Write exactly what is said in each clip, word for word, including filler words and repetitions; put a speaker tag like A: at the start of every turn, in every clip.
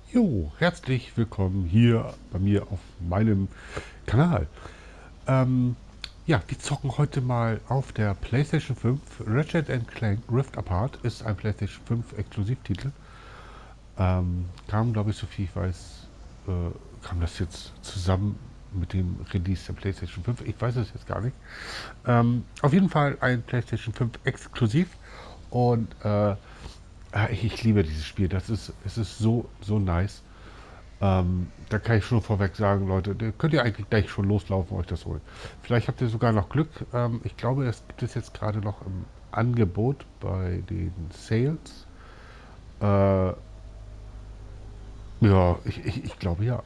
A: Jo, herzlich willkommen hier bei mir auf meinem Kanal. Ähm, ja, wir zocken heute mal auf der PlayStation fünf. Ratchet and Clank Rift Apart ist ein PlayStation fünf Exklusivtitel. Ähm, kam, glaube ich, so viel ich weiß, äh, kam das jetzt zusammen mit dem Release der PlayStation fünf. Ich weiß es jetzt gar nicht. Ähm, auf jeden Fall ein PlayStation fünf Exklusiv. Und äh, ich, ich liebe dieses Spiel. Das ist, es ist so, so nice. Ähm, da kann ich schon vorweg sagen, Leute, da könnt ihr eigentlich gleich schon loslaufen und euch das holen. Vielleicht habt ihr sogar noch Glück. Ähm, ich glaube, es gibt es jetzt gerade noch im Angebot bei den Sales. Äh, ja, ich, ich, ich glaube ja.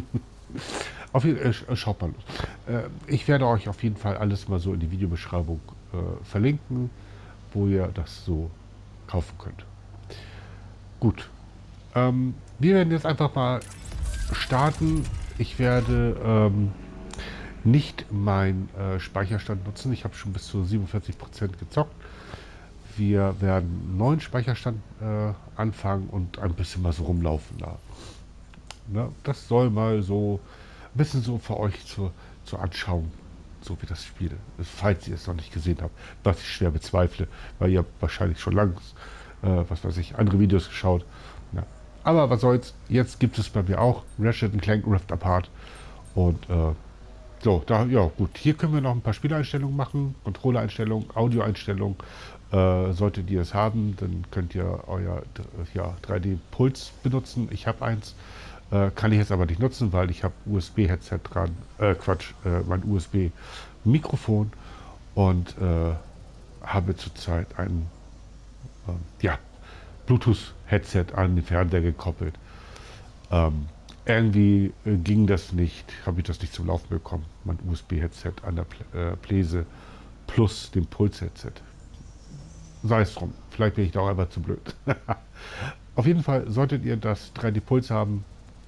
A: Auf jeden Fall, äh, schaut mal los. Äh, ich werde euch auf jeden Fall alles mal so in die Videobeschreibung äh, verlinken, wo ihr das so kaufen könnt. Gut. Ähm, wir werden jetzt einfach mal starten. Ich werde ähm, nicht meinen äh, Speicherstand nutzen. Ich habe schon bis zu siebenundvierzig Prozent gezockt. Wir werden einen neuen Speicherstand äh, anfangen und ein bisschen mal so rumlaufen da. Ne? Das soll mal so ein bisschen so für euch zur, zur Anschauung, so wie das Spiel ist, falls ihr es noch nicht gesehen habt, was ich schwer bezweifle, weil ihr habt wahrscheinlich schon lange, äh, was weiß ich, andere Videos geschaut. Ja. Aber was soll's, jetzt gibt es bei mir auch Ratchet and Clank Rift Apart und äh, so, da, ja gut, hier können wir noch ein paar Spieleinstellungen machen, Controller-Einstellungen, Audio-Einstellungen. Äh, solltet ihr es haben, dann könnt ihr euer ja, drei D-Puls benutzen. Ich habe eins, äh, kann ich jetzt aber nicht nutzen, weil ich habe U S B-Headset dran, äh, Quatsch, äh, mein U S B-Mikrofon und äh, habe zurzeit ein äh, ja, Bluetooth-Headset an den Fernseher gekoppelt. Ähm, irgendwie äh, ging das nicht, habe ich das nicht zum Laufen bekommen. Mein U S B-Headset an der Pl äh, Pläse plus dem Puls-Headset. Sei es drum, vielleicht bin ich da auch einfach zu blöd. Auf jeden Fall solltet ihr das drei D-Puls haben,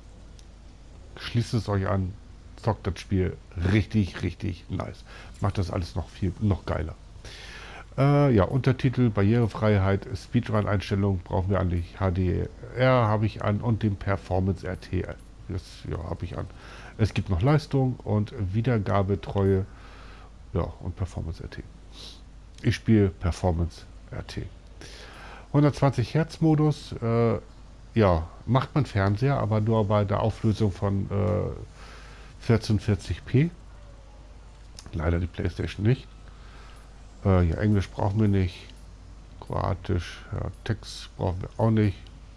A: schließt es euch an, zockt das Spiel richtig, richtig nice. Macht das alles noch viel, noch geiler. Äh, ja, Untertitel, Barrierefreiheit, Speedrun-Einstellung brauchen wir eigentlich. H D R habe ich an und den Performance R T. Das ja, habe ich an. Es gibt noch Leistung und Wiedergabetreue. Ja, und Performance R T. Ich spiele Performance R T. hundertzwanzig Hertz Modus. Äh, ja, macht man Fernseher, aber nur bei der Auflösung von äh, vierzehnhundertvierzig p. Leider die PlayStation nicht. Äh, ja, Englisch brauchen wir nicht. Kroatisch, ja, Text brauchen wir auch nicht.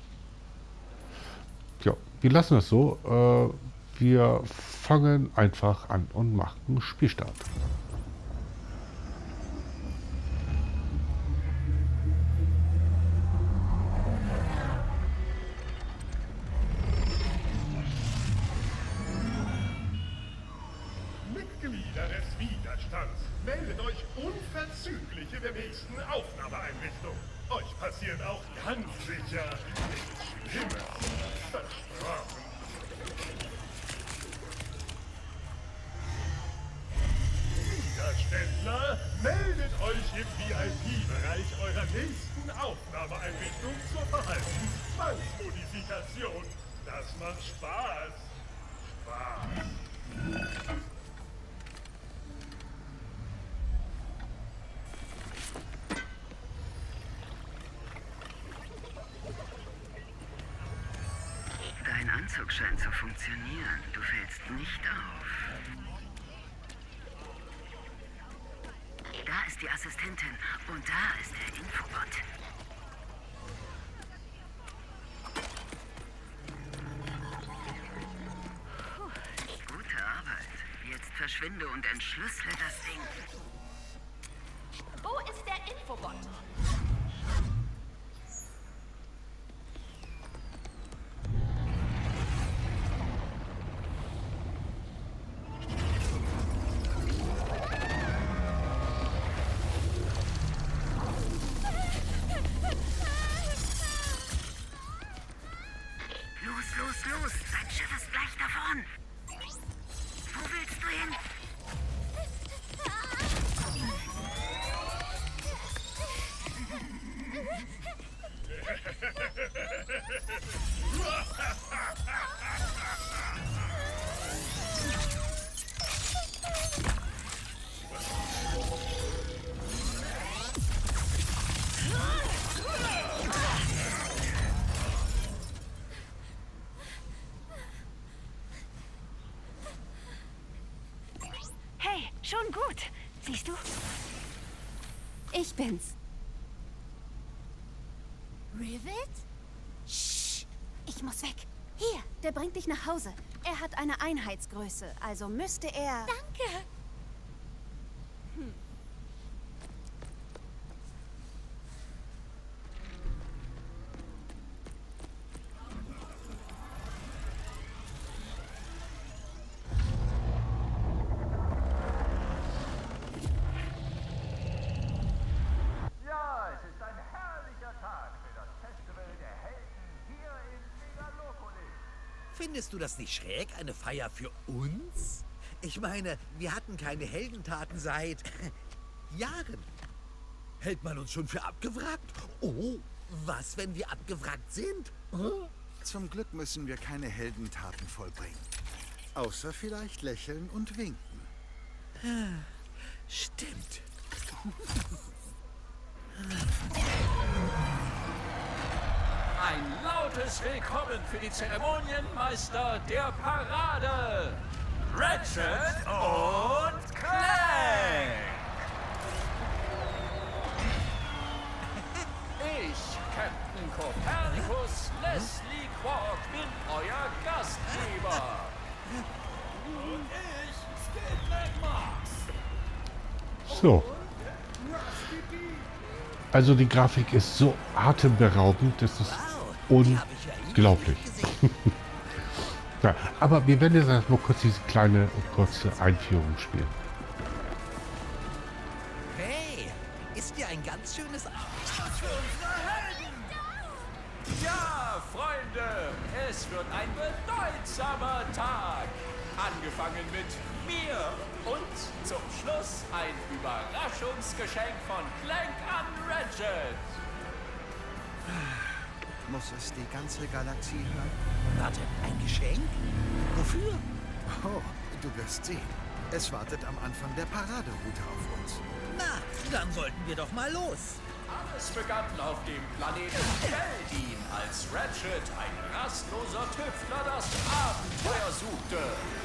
A: Ja, wir lassen das so. Äh, wir fangen einfach an und machen Spielstart.
B: Mitglieder des Widerstands, meldet euch unverzüglich in der nächsten Aufnahmeeinrichtung. Euch passiert auch ganz sicher nichts Schlimmes. Versprochen. Widerständler, meldet euch im V I P-Bereich eurer nächsten Aufnahmeeinrichtung zur Verhaltensmodifikation. Das macht Spaß. Spaß.
C: Dein Anzug scheint zu funktionieren. Du fällst nicht auf. Da ist die Assistentin und da ist der Infobot. Gute Arbeit. Jetzt verschwinde und entschlüssele das Ding.
D: Wo ist der Infobot?
C: Los, los, los! Dein Schiff ist gleich davon! Wo willst du hin?
D: bin's. Rivet? Shh, ich muss weg. Hier, der bringt dich nach Hause. Er hat eine Einheitsgröße, also müsste er...
E: Danke.
D: Hm.
F: Ja, es ist ein herrlicher Tag für das Festival der Helden hier in Megalopolis.
G: Findest du das nicht schräg, eine Feier für uns? Ich meine, wir hatten keine Heldentaten seit Jahren. Hält man uns schon für abgewrackt? Oh, was, wenn wir abgewrackt sind? Hm?
H: Zum Glück müssen wir keine Heldentaten vollbringen. Außer vielleicht lächeln und winken.
G: Stimmt.
I: Ein lautes Willkommen für die Zeremonienmeister der Parade! Ratchet und Clank! Ich, Captain Copernicus Leslie Quark, bin euer Gastgeber. Und ich, Skidback Max.
A: So. Also die Grafik ist so atemberaubend, das ist unglaublich. Ja, aber wir werden jetzt erstmal kurz diese kleine kurze Einführung spielen.
G: Hey, ist ja ein ganz schönes Abend
I: für unsere Helden! Ja, Freunde, es wird ein bedeutsamer Tag. Angefangen mit mir und zum Schluss ein Überraschungsgeschenk von Clank an Ratchet.
H: Muss es die ganze Galaxie hören?
G: Warte, ein Geschenk? Wofür?
H: Oh, du wirst sehen. Es wartet am Anfang der Paraderoute auf uns.
G: Na, dann sollten wir doch mal los.
I: Alles begann auf dem Planeten Veldin, als Ratchet, ein rastloser Tüftler, das Abenteuer suchte.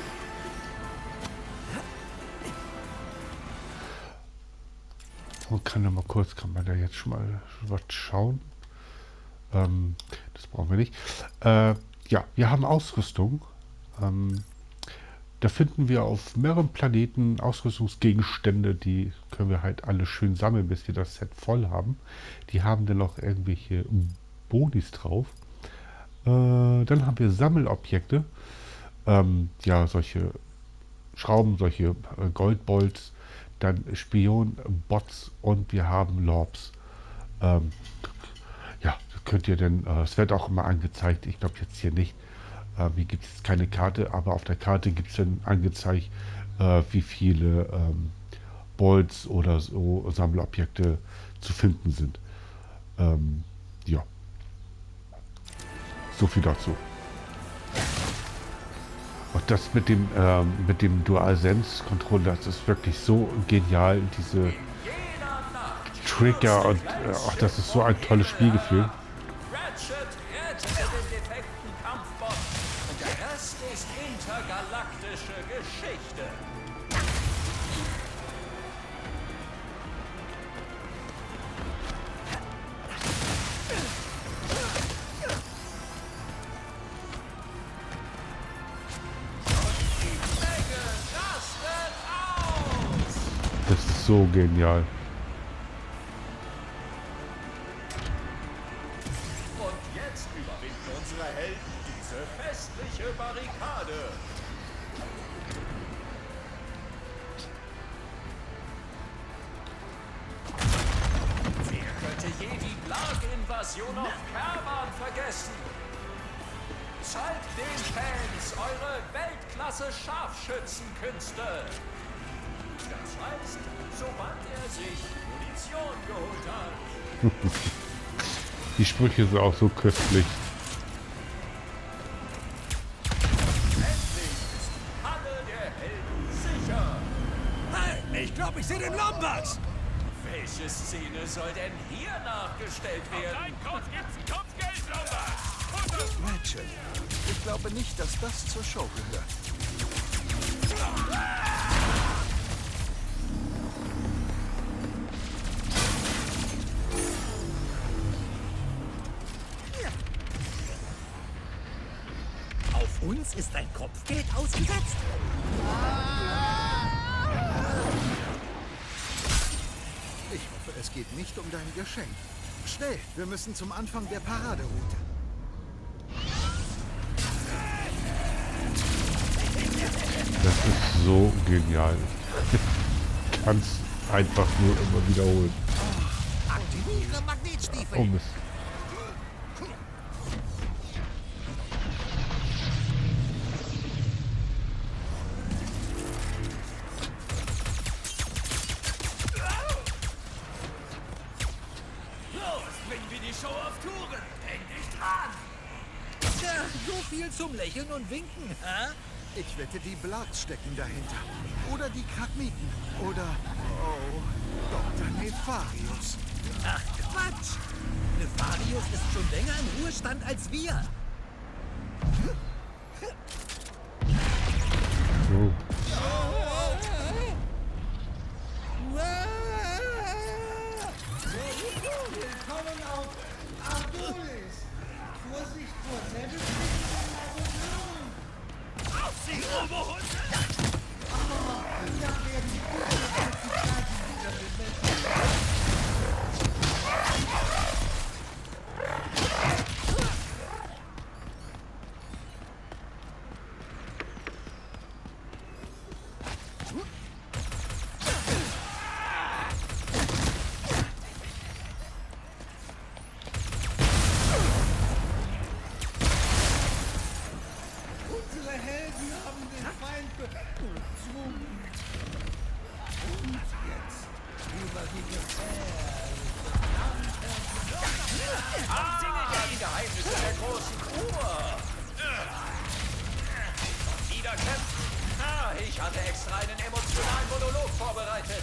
A: Man kann ja mal kurz, kann man da jetzt schon mal was schauen. Ähm, das brauchen wir nicht. Äh, ja, wir haben Ausrüstung. Ähm, da finden wir auf mehreren Planeten Ausrüstungsgegenstände, die können wir halt alle schön sammeln, bis wir das Set voll haben. Die haben dann noch irgendwelche Bonis drauf. Äh, dann haben wir Sammelobjekte. Ähm, ja, solche Schrauben, solche äh, Goldbolts, dann Spion-Bots und wir haben Lorps. Ähm, ja, könnt ihr denn, äh, es wird auch immer angezeigt, ich glaube jetzt hier nicht. Äh, hier gibt es keine Karte, aber auf der Karte gibt es dann angezeigt, äh, wie viele ähm, Bolts oder so Sammelobjekte zu finden sind. Ähm, ja. So viel dazu. Und das mit dem ähm, mit dem DualSense-Controller, das ist wirklich so genial, diese Trigger und äh, ach, das ist so ein tolles Spielgefühl.
I: Ratchet rettet den defekten Kampfbot und der Rest ist intergalaktische Geschichte.
A: Das ist so genial.
I: Und jetzt überwinden unsere Helden diese festliche Barrikade. Wer könnte je die Blag-Invasion auf Kerman vergessen? Zeigt den Fans eure Weltklasse-Scharfschützenkünste. Das heißt, sobald er sich Munition geholt hat.
A: Die Sprüche sind auch so köstlich.
I: Endlich ist die Halle der Helden sicher.
G: Hey, ich glaube, ich sehe den Lombax.
I: Welche Szene soll denn hier nachgestellt werden?
B: Dein Kopf gibt's ein Kopfgeld, Lombax!
H: Ratchet, ich glaube nicht, dass das zur Show gehört.
G: Uns ist ein Kopfgeld ausgesetzt.
H: Ich hoffe, es geht nicht um dein Geschenk. Schnell, wir müssen zum Anfang der Paraderoute.
A: Das ist so genial. Ich kann es einfach nur immer wiederholen.
G: Aktiviere Magnetstiefel.
A: Oh Mist.
I: Los, bringen wir die Show auf Touren. Häng dich dran.
G: Tja, so viel zum Lächeln und Winken, hä?
H: Ich wette, die Bloods stecken dahinter. Oder die Krakmiten. Oder, oh, Doktor Nefarius.
G: Ach, Quatsch! Nefarius ist schon länger im Ruhestand als wir.
A: So.
E: Willkommen auf Ardolis. Vorsicht vor Selbstbestimmung.
I: Auf sie, Oberhunde!
E: Dann werden die Möglichkeiten wieder bemessen. Unsere Helden haben den Feind bezwungen. Und jetzt über die gefährliche
I: Ah, die Geheimnisse der großen Uhr. Wieder kämpfen. Ah, ich hatte extra einen emotionalen Monolog vorbereitet.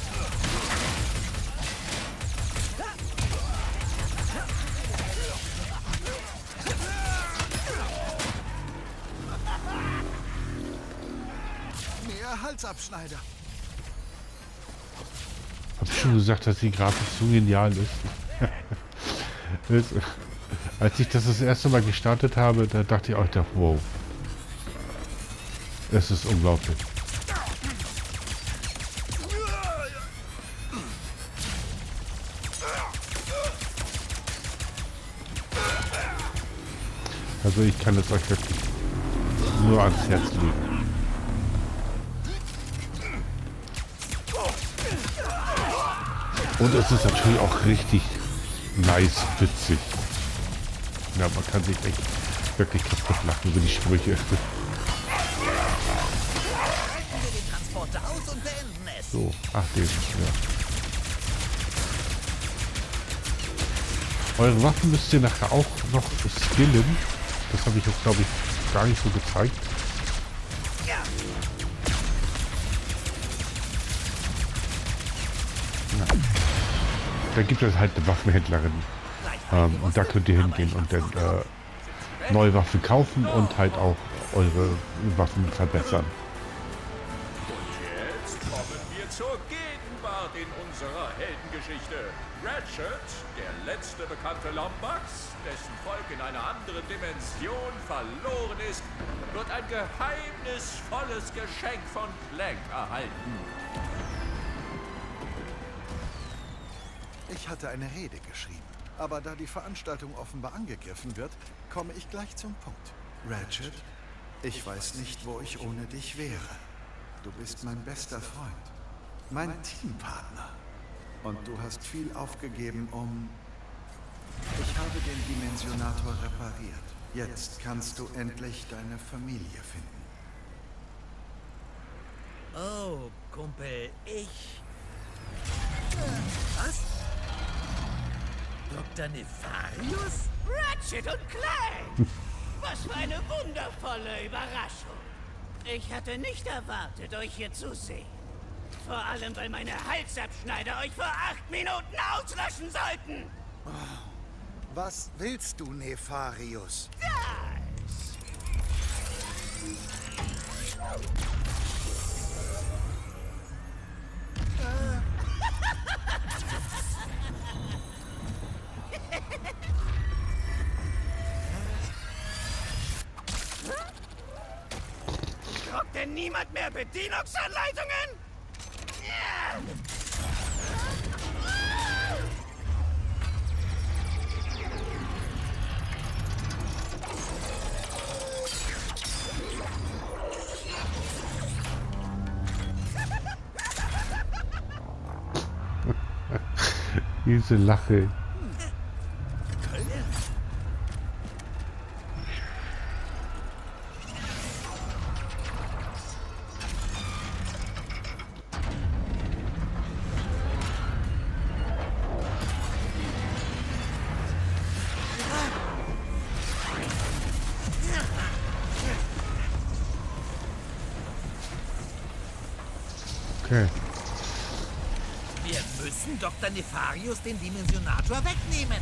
H: Mehr Halsabschneider.
A: Hab ich schon gesagt, dass die Grafik so genial ist. Das, als ich das das erste Mal gestartet habe, da dachte ich auch, da, wow. Es ist unglaublich. Also ich kann es euch wirklich nur ans Herz legen. Und es ist natürlich auch richtig nice witzig. Ja, man kann sich echt wirklich kaputt lachen über die Sprüche.
G: Schalten wir den Transporter aus und beenden es.
A: So, ach den, ja. Eure Waffen müsst ihr nachher auch noch skillen. Das habe ich jetzt, glaube ich, gar nicht so gezeigt. Ja. Da gibt es halt eine Waffenhändlerin. Ähm, und da könnt ihr hingehen und dann äh, neue Waffen kaufen und halt auch eure Waffen verbessern.
I: Und jetzt kommen wir zur Gegenwart in unserer Heldengeschichte. Ratchet, der letzte bekannte Lombax, dessen Volk in einer anderen Dimension verloren ist, wird ein geheimnisvolles Geschenk von Clank erhalten.
H: Ich hatte eine Rede geschrieben. Aber da die Veranstaltung offenbar angegriffen wird, komme ich gleich zum Punkt. Ratchet, ich weiß nicht, wo ich ohne dich wäre. Du bist mein bester Freund, mein Teampartner. Und du hast viel aufgegeben, um... Ich habe den Dimensionator repariert. Jetzt kannst du endlich deine Familie finden.
G: Oh, Kumpel, ich... Was? Doktor Nefarius?
J: Ratchet und Clank! Was für eine wundervolle Überraschung. Ich hatte nicht erwartet, euch hier zu sehen. Vor allem, weil meine Halsabschneider euch vor acht Minuten auslöschen sollten.
H: Was willst du, Nefarius?
J: Das! denn niemand mehr Bedienungsanleitungen? Ja.
A: Diese Lache. Okay.
G: Wir müssen Doktor Nefarius den Dimensionator wegnehmen.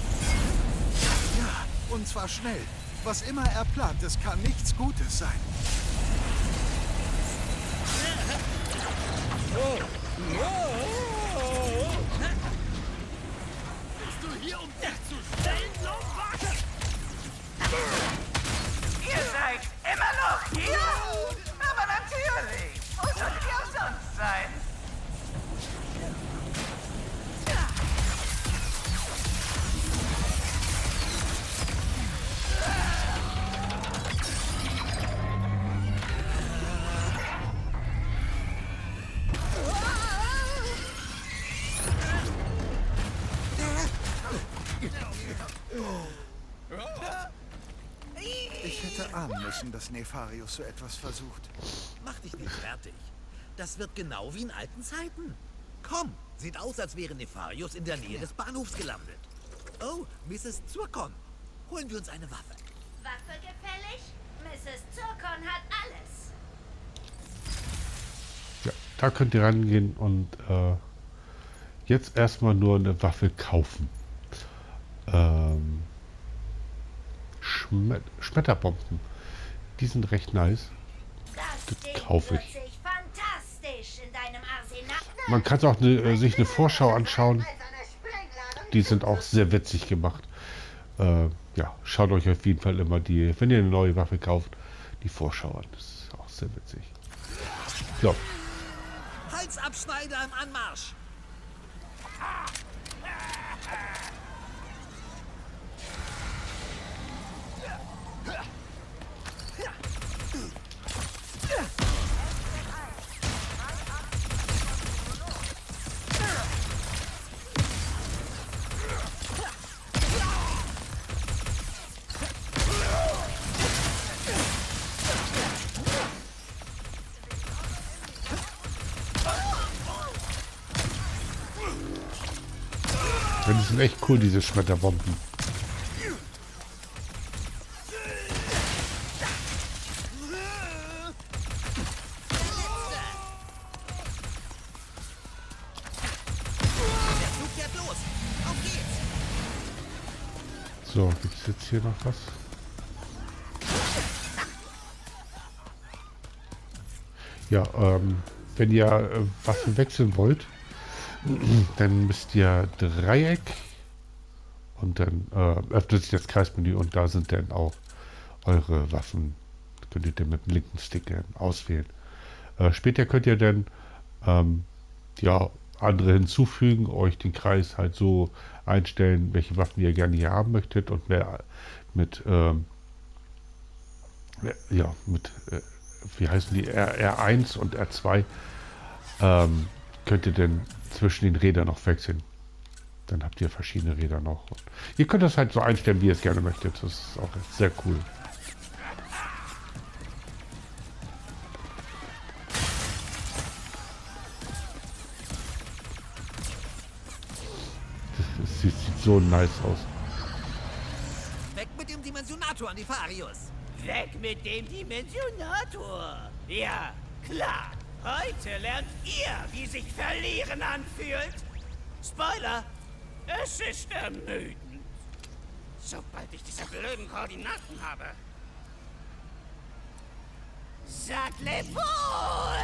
H: Ja, und zwar schnell. Was immer er plant, es kann nichts Gutes sein.
J: Bist du hier, um dich zu stellen, Lombard? Ihr seid immer noch hier? Aber natürlich. Wo solltet ihr auch sonst sein?
H: Ich hätte ahnen müssen, dass Nefarius so etwas versucht.
G: Mach dich nicht fertig. Das wird genau wie in alten Zeiten. Komm, sieht aus, als wäre Nefarius in der Nähe des Bahnhofs gelandet. Oh, Misses Zurkon. Holen wir uns eine Waffe.
C: Waffe gefällig? Misses Zurkon hat alles.
A: Ja, da könnt ihr rangehen und äh, jetzt erstmal nur eine Waffe kaufen. Ähm, Schmet Schmetterbomben. Die sind recht nice. Das kaufe ich.
C: Sich fantastisch in deinem Arsenal.
A: Man kann auch eine, äh, sich eine Vorschau anschauen. Die sind auch sehr witzig gemacht. Äh, ja, schaut euch auf jeden Fall immer die, wenn ihr eine neue Waffe kauft, die Vorschau an. Das ist auch sehr witzig. So.
G: Halsabschneider im Anmarsch.
A: Die sind echt cool, diese Schmetterbomben. So, gibt es jetzt hier noch was? Ja, ähm, wenn ihr äh, Waffen wechseln wollt, dann müsst ihr Dreieck und dann äh, öffnet sich das Kreismenü und da sind dann auch eure Waffen. Könnt ihr dann mit dem linken Stick auswählen. Äh, später könnt ihr dann ähm, ja, andere hinzufügen, euch den Kreis halt so einstellen, welche Waffen ihr gerne hier haben möchtet und mehr mit ähm, ja, mit äh, wie heißen die R, R eins und R zwei ähm, könnt ihr denn zwischen den Rädern noch wechseln. Dann habt ihr verschiedene Räder noch. Und ihr könnt das halt so einstellen, wie ihr es gerne möchtet. Das ist auch sehr cool. Das sieht, sieht so nice aus.
G: Weg mit dem Dimensionator, Nefarius.
J: Weg mit dem Dimensionator. Ja, klar. Heute lernt ihr, wie sich Verlieren anfühlt. Spoiler, es ist ermüdend. Sobald ich diese blöden Koordinaten habe. Sag Lewohl!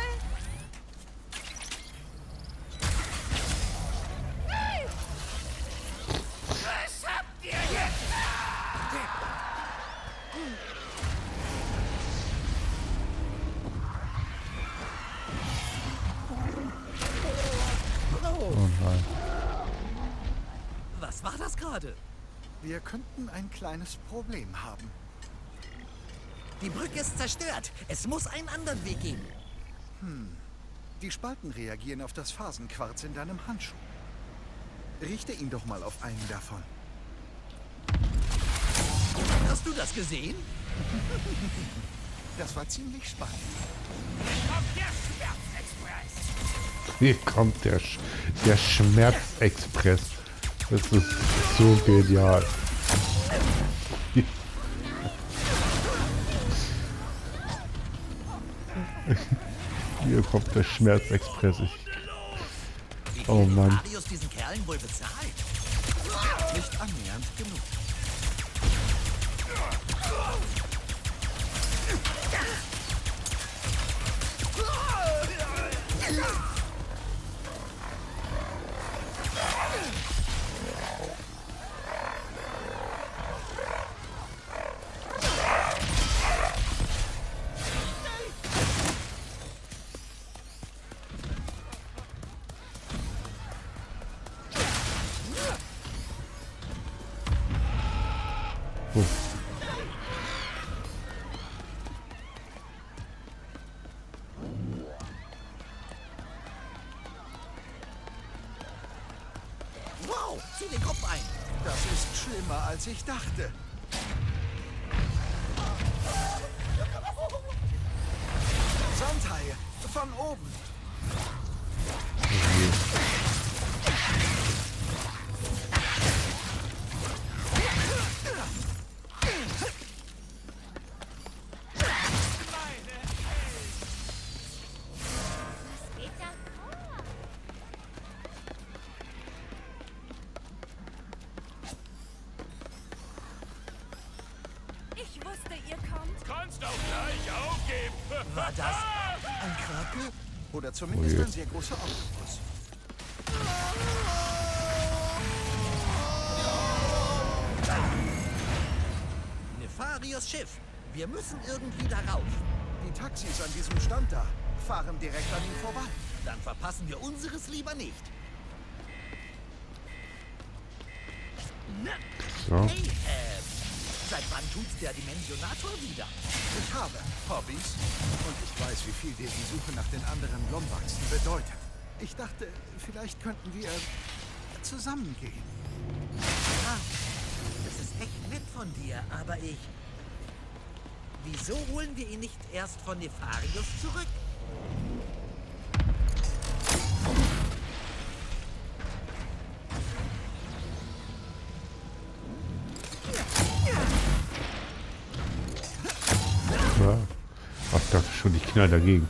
J: Was habt ihr jetzt?
G: gerade?
H: Wir könnten ein kleines Problem haben.
G: Die Brücke ist zerstört. Es muss einen anderen Weg geben.
H: Hm. Die Spalten reagieren auf das Phasenquarz in deinem Handschuh. Richte ihn doch mal auf einen davon.
G: Hast du das gesehen?
H: Das war ziemlich spannend.
A: Hier kommt der, Sch der Schmerzexpress. Das ist so genial. Hier kommt der Schmerzexpress. Ich oh Mann.
G: Marius diesen Kerlen wohl bezahlt?
H: Nicht annähernd genug.
G: Wow, zieh den Kopf ein.
H: Das ist schlimmer, als ich dachte. Sandhaie, von oben.
D: Ich wusste, ihr kommt.
I: Kannst auch gleich aufgeben.
G: War das?
H: Ein Krake? Oder zumindest
A: Oh je.
H: ein sehr großer Oktopus.
G: Nefarios Schiff. Wir müssen irgendwie darauf.
H: Die Taxis an diesem Stand da fahren direkt an ihm vorbei.
G: Dann verpassen wir unseres lieber nicht.
A: So.
G: Hey, äh, seit wann tut's der Dimensionator wieder?
H: Ich habe Hobbys und ich weiß, wie viel dir die Suche nach den anderen Lombaxen bedeutet. Ich dachte, vielleicht könnten wir zusammengehen.
G: Ah, das ist echt nett von dir, aber ich... Wieso holen wir ihn nicht erst von Nefarius zurück?
A: Ja. Ach, ich dachte schon, ich knall dagegen.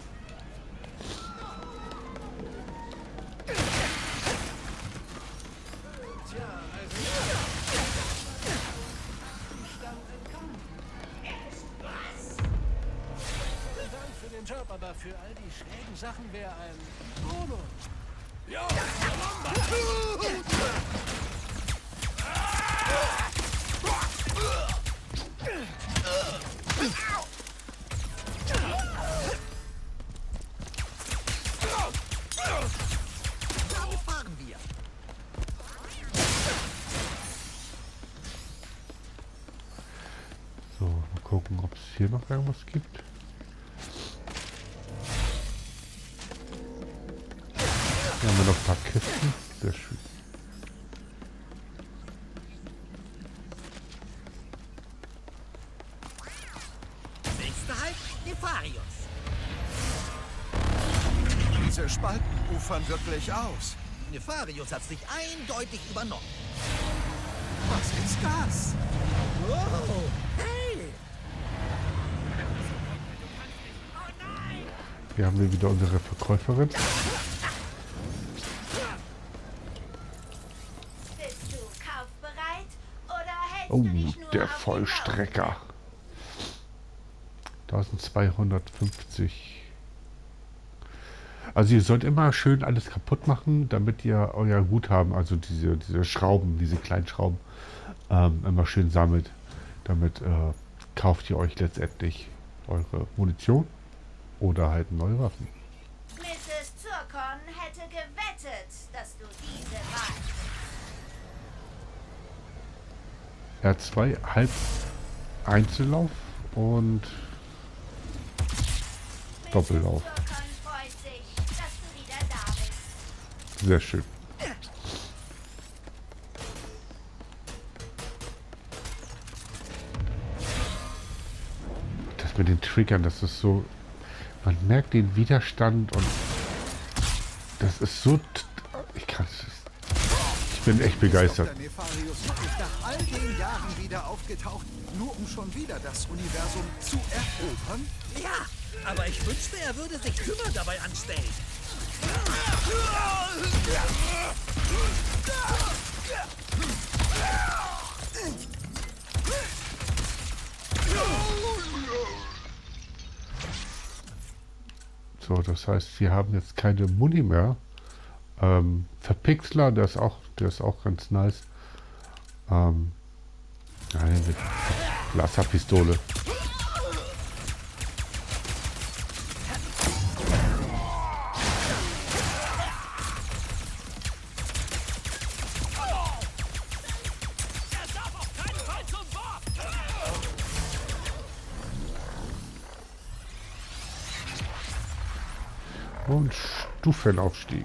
J: Aber für all die schrägen Sachen wäre ein Bonus.
I: Ja,
G: Damit fahren wir.
A: So, mal gucken, ob es hier noch irgendwas gibt. Hier haben wir noch ein paar Kisten. Sehr schön.
G: Nächster Halt, Nefarius.
H: Diese Spalten ufern wirklich aus.
G: Nefarius hat sich eindeutig übernommen.
H: Was ist das?
G: Wow, hey!
A: Hier haben wir wieder unsere Verkäuferin.
C: Bist du kaufbereit oder hältst
A: Oh,
C: du dich nur
A: der
C: auf die
A: Vollstrecker. eintausendzweihundertfünfzig. Also ihr sollt immer schön alles kaputt machen, damit ihr euer Guthaben, also diese, diese Schrauben, diese kleinen Schrauben, ähm, immer schön sammelt. Damit äh, kauft ihr euch letztendlich eure Munition oder halt neue Waffen.
C: Misses Zurkon hätte gewettet, dass du diese Wahl.
A: R zwei, halb Einzellauf und Doppellauf. Sehr schön. Das mit den Triggern, das ist so... Man merkt den Widerstand und das ist so... Ich kann es... Ich bin echt begeistert.
H: Der Nefarius wirklich nach all den Jahren wieder aufgetaucht, nur um schon wieder das Universum zu erobern?
G: Ja, aber ich wünschte, er würde sich kümmern dabei anstellen.
A: So, das heißt, wir haben jetzt keine Muni mehr. Ähm, Verpixler, der ist auch, der ist auch ganz nice. Ähm, nein, mit Laserpistole. Und Stufenaufstieg.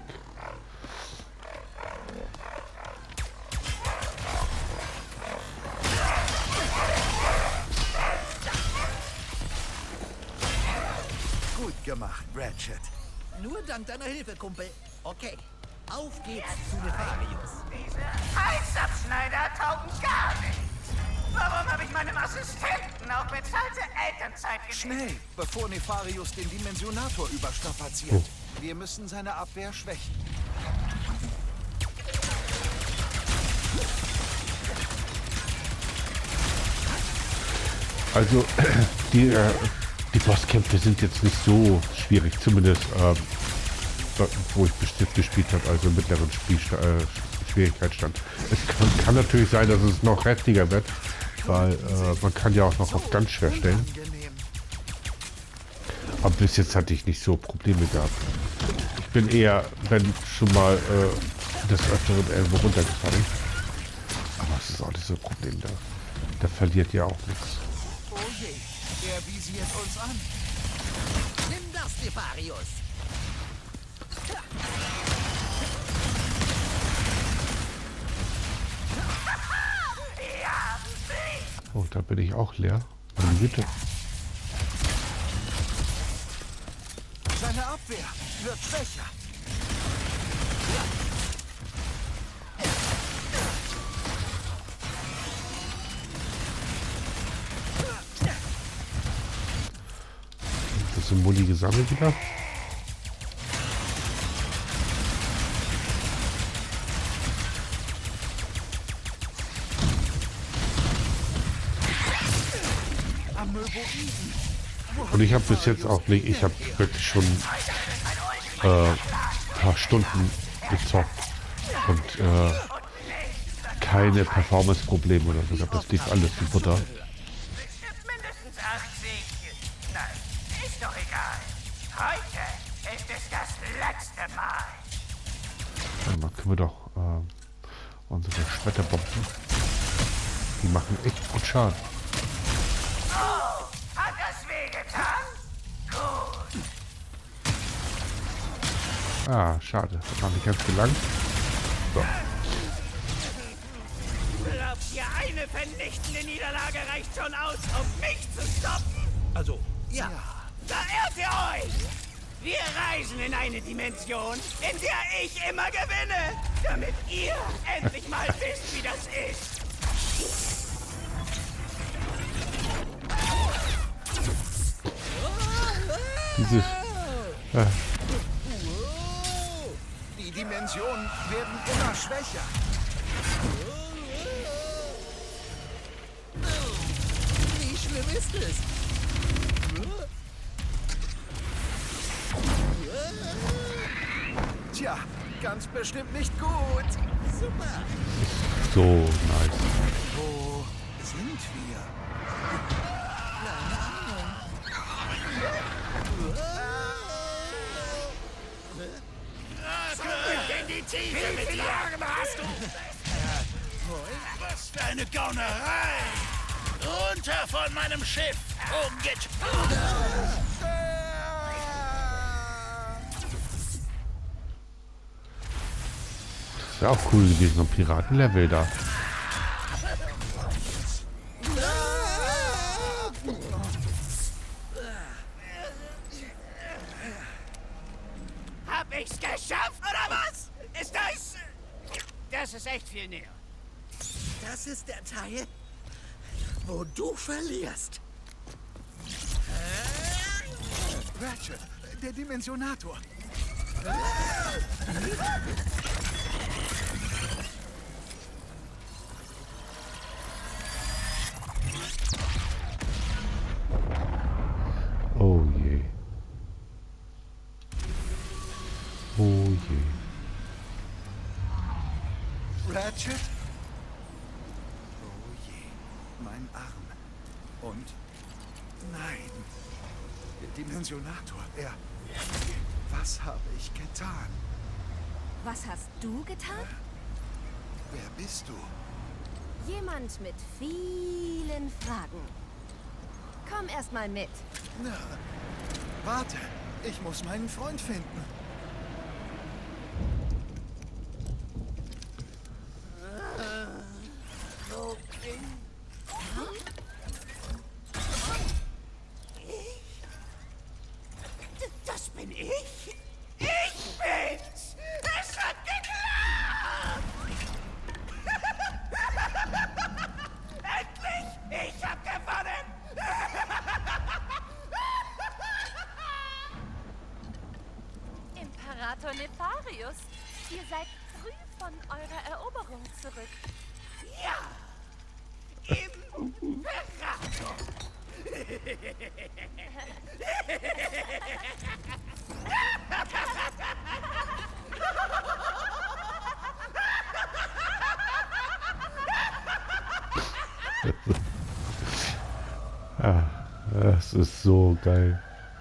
H: Gut gemacht, Ratchet.
G: Nur dank deiner Hilfe, Kumpel. Okay, auf geht's zu Nefarius.
C: Diese Halsabschneider taugen gar nicht. Warum habe ich meinem Assistenten auch bezahlte Elternzeit gegeben?
H: Schnell, bevor Nefarius den Dimensionator überstrapaziert.
A: Oh.
H: Wir müssen seine Abwehr schwächen.
A: Also, die, äh, die Bosskämpfe sind jetzt nicht so schwierig, zumindest ähm, wo ich bis jetzt gespielt habe, also im mittleren Spielsta äh, Schwierigkeitsstand. Es kann, kann natürlich sein, dass es noch heftiger wird, weil äh, man kann ja auch noch auf ganz schwer stellen. Aber bis jetzt hatte ich nicht so Probleme gehabt. Ich bin eher, wenn schon mal äh, des Öfteren irgendwo runtergefallen. Aber es ist auch nicht so ein Problem da. Da verliert ja auch nichts.
H: Oh je, er visiert uns an.
G: Nimm das, Nefarius.
A: Oh, da bin ich auch leer. Meine Güte.
H: Seine Abwehr wird schwächer.
A: Das ist ein Muni gesammelt wieder. Und ich habe bis jetzt auch nicht, ich habe wirklich schon äh, ein paar Stunden gezockt und äh, keine Performance-Probleme oder so. Das lief alles wie Butter.
C: Mindestens acht Siegchen. Nein, ist doch egal. Heute ist es das letzte Mal.
A: Dann können wir doch äh, unsere Schmetterbomben. Die machen echt gut Schaden.
C: Oh, hat das wehgetan? Gut.
A: Ah, schade. Das war nicht ganz gelangt. So.
J: Glaubt ihr, eine vernichtende Niederlage reicht schon aus, um mich zu stoppen?
G: Also, ja.
J: Da irrt ihr euch! Wir reisen in eine Dimension, in der ich immer gewinne, damit ihr endlich mal wisst, wie das ist.
A: Dieses... Äh,
H: Die Dimensionen werden immer schwächer.
G: Wie schlimm ist es?
H: Tja, ganz bestimmt nicht gut.
G: Super.
A: so nice.
H: Wo sind wir?
J: In die Tiefe mit Jahren hast du! Was für eine Gaunerei! Runter von meinem Schiff, Unget!
A: Das wäre auch cool gewesen, so ein Piratenlevel da.
J: Hab ich's geschafft, oder was? Ist das... Das ist echt viel näher.
G: Das ist der Teil, wo du verlierst.
H: Ratchet, der Dimensionator.
A: Oh je. Oh je.
H: Ratchet? Oh je, mein Arm. Und? Nein. Der Dimensionator, er... Was habe ich getan?
D: Was hast du getan?
H: Wer bist du?
D: Jemand mit vielen Fragen. Komm erst mal mit.
H: Na, warte. Ich muss meinen Freund finden.
J: Wo bin ich? Das bin ich? Ich bin's! Es hat geklappt! Endlich! Ich hab gewonnen!
K: Imperator Nefarius, ihr seid früh von eurer Eroberung zurück.
J: Ja! Imperator!
A: Ah, das ist so geil.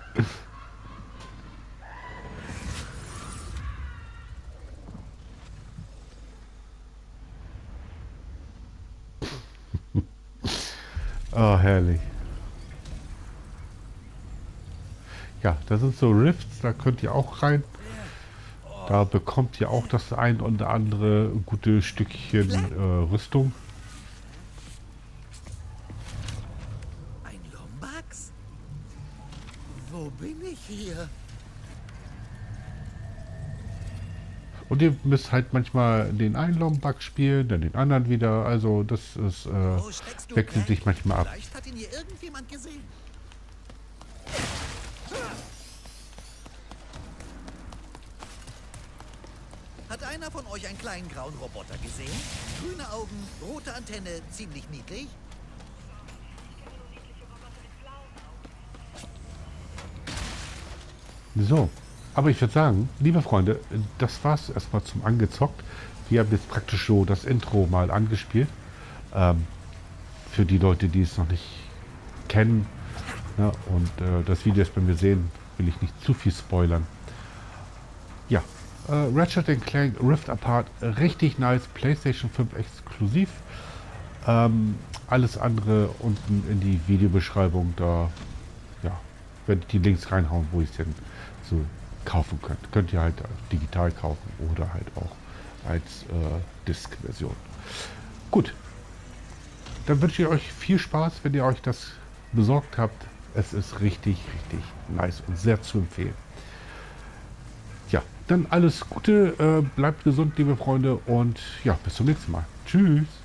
A: Oh, herrlich. Ja, das sind so Rifts, da könnt ihr auch rein. Da bekommt ihr auch das ein oder andere gute Stückchen äh, Rüstung.
G: Ein Lombax? Wo bin ich hier?
A: Und ihr müsst halt manchmal den einen Lombax spielen, dann den anderen wieder. Also das ist, äh,
G: Wo steckst du,
A: wechselt sich
G: Kerl?
A: manchmal ab.
G: Vielleicht hat ihn hier irgendjemand gesehen. Hat einer von euch einen kleinen grauen Roboter gesehen? Grüne Augen, rote Antenne, ziemlich niedlich.
A: So, aber ich würde sagen, liebe Freunde, das war's erstmal zum Angezockt. Wir haben jetzt praktisch so das Intro mal angespielt. Ähm, für die Leute, die es noch nicht kennen, ne, und äh, das Video ist bei mir sehen, will ich nicht zu viel spoilern. Ja, äh, Ratchet and Clank Rift Apart, richtig nice, PlayStation fünf exklusiv. Ähm, alles andere unten in die Videobeschreibung, da ja, werde ich die Links reinhauen, wo ich es denn so kaufen könnt. Könnt ihr halt digital kaufen oder halt auch als äh, Disk-Version. Gut, dann wünsche ich euch viel Spaß, wenn ihr euch das besorgt habt. Es ist richtig, richtig nice und sehr zu empfehlen. Ja, dann alles Gute, äh, bleibt gesund, liebe Freunde, und ja, bis zum nächsten Mal. Tschüss.